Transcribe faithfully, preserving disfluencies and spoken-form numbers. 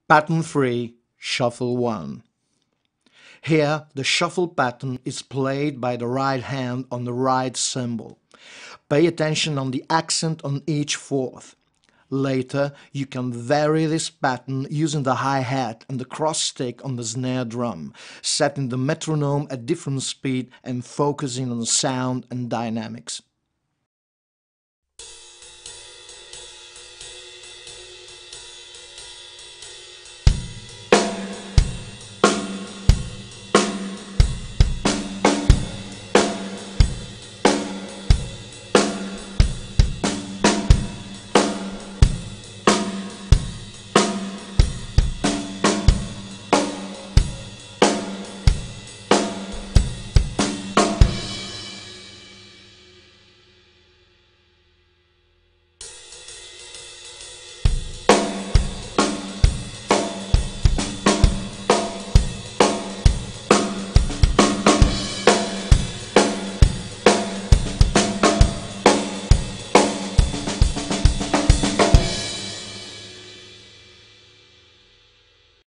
Pattern three, Shuffle one. Here, the shuffle pattern is played by the right hand on the right cymbal. Pay attention on the accent on each fourth. Later, you can vary this pattern using the hi-hat and the cross stick on the snare drum, setting the metronome at different speed and focusing on sound and dynamics.